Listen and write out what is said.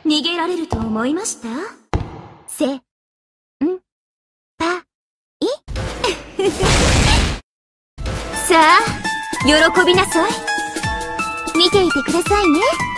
逃げられると思いました？せ、ん、ぱ、いさあ、喜びなさい。見ていてくださいね。